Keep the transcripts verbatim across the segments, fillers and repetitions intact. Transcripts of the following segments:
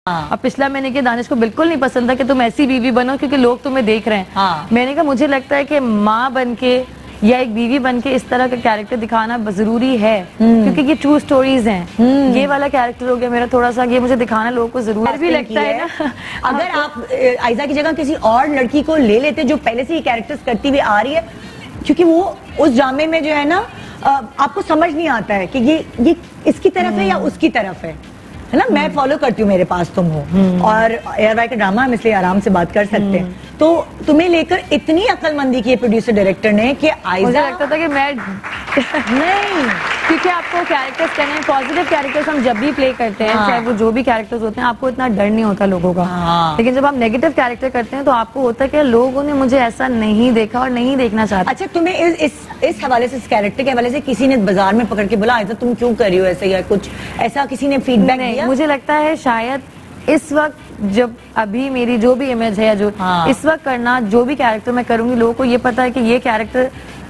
हाँ। अब पिछला मैंने किया, दानिश को बिल्कुल नहीं पसंद था कि तुम ऐसी बीवी बनो क्योंकि लोग तुम्हें देख रहे हैं। हाँ। मैंने कहा मुझे लगता है कि माँ बन के या एक बीवी बन के इस तरह का कैरेक्टर दिखाना जरूरी है क्योंकि ये ट्रू स्टोरीज हैं। ये वाला कैरेक्टर हो गया मेरा, थोड़ा सा ये मुझे दिखाना लोगों को जरूरी भी लगता है ना। अगर आप आयजा की जगह किसी और लड़की को ले लेते जो पहले से ये कैरेक्टर्स करती हुई आ रही है, क्योंकि वो उस ड्रामे में जो है ना आपको समझ नहीं आता है कि ये ये इसकी तरफ है या उसकी तरफ है है ना। मैं फॉलो करती हूँ मेरे पास तुम हो और एयर वाई का ड्रामा हम इसलिए आराम से बात कर सकते हैं। तो तुम्हें लेकर इतनी अक्लमंदी की प्रोड्यूसर डायरेक्टर ने कि आयजा, मुझे लगता था कि मैं नहीं, क्योंकि आपको कैरेक्टर्स करने हैं, पॉजिटिव कैरेक्टर्स हम जब भी प्ले करते हैं, हाँ। चाहे वो जो भी कैरेक्टर्स होते हैं, आपको इतना डर नहीं होता लोगों का। हाँ। लेकिन जब आप नेगेटिव कैरेक्टर करते हैं तो आपको होता है कि लोगों ने मुझे ऐसा नहीं देखा और नहीं देखना चाहता। अच्छा, तुम्हें इस इस इस हवाले से, इस कैरेक्टर के हवाले से किसी ने बाजार में पकड़ के बोला आयजा तुम क्यों कर रही हो ऐसे, या कुछ ऐसा किसी ने फीडबैक दिया? मुझे लगता है शायद इस वक्त जब अभी मेरी जो भी इमेज है या जो हाँ। इस वक्त करना जो भी कैरेक्टर मैं करूंगी, लोगों को ये पता है कि ये कैरेक्टर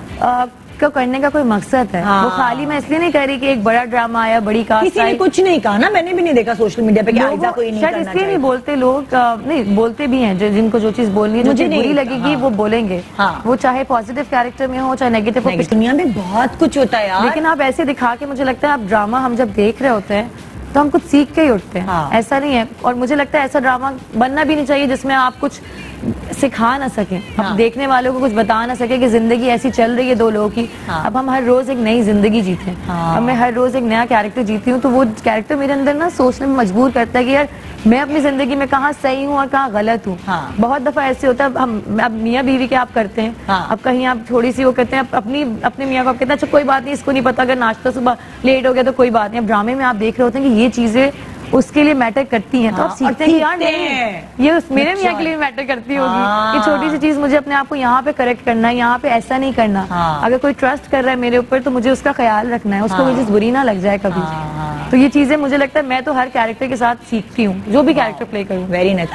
को करने का कोई मकसद है। हाँ। वो खाली मैं इसलिए नहीं कर रही कि एक बड़ा ड्रामा आया, बड़ी कास्ट, किसी ने कुछ नहीं कहा ना, मैंने भी नहीं देखा सोशल मीडिया पे कि आयजा कोई नहीं करना चाहिए। इसलिए नहीं बोलते लोग, नहीं बोलते भी हैं जिनको जो चीज बोलनी है, जो चीज बुरी लगेगी वो बोलेंगे। हाँ। वो चाहे पॉजिटिव कैरेक्टर में हो चाहे नेगेटिव हो। दुनिया में बहुत कुछ होता है यार, लेकिन आप ऐसे दिखा के, मुझे लगता है आप ड्रामा हम जब देख रहे होते हैं तो हम कुछ सीख के ही उठते हैं। हाँ। ऐसा नहीं है, और मुझे लगता है ऐसा ड्रामा बनना भी नहीं चाहिए जिसमें आप कुछ सिखा ना सके। हाँ। अब देखने वालों को कुछ बता ना सके कि जिंदगी ऐसी चल रही है दो लोगों की। हाँ। अब हम हर रोज एक नई जिंदगी जीते हैं। हाँ। अब मैं हर रोज एक नया कैरेक्टर जीती हूँ, तो वो कैरेक्टर मेरे अंदर ना सोचने में मजबूर करता है कि यार मैं अपनी जिंदगी में कहाँ सही हूँ और कहाँ गलत हूँ। हाँ। बहुत दफा ऐसे होता है, हम अब मियाँ बीवी के आप करते हैं। हाँ। अब कहीं आप थोड़ी सी वो करते हैं, अपनी अपने मियाँ को आप कहते हैं अच्छा कोई बात नहीं, इसको नहीं पता, अगर नाश्ता सुबह लेट हो गया तो कोई बात नहीं। अब ड्रामे में आप देख रहे होते हैं कि ये चीजें उसके लिए मैटर करती हैं। हाँ, तो आप सीखते हैं यार नहीं, ये उस मेरे मियाँ के लिए मैटर करती होगी। हाँ। ये छोटी सी चीज मुझे अपने आप को यहाँ पे करेक्ट करना है, यहाँ पे ऐसा नहीं करना। हाँ। अगर कोई ट्रस्ट कर रहा है मेरे ऊपर तो मुझे उसका ख्याल रखना है, उसको कोई चीज बुरी ना लग जाए कभी। हाँ। तो ये चीजें मुझे लगता है मैं तो हर कैरेक्टर के साथ सीखती हूँ, जो भी कैरेक्टर प्ले करूँ। Very nice.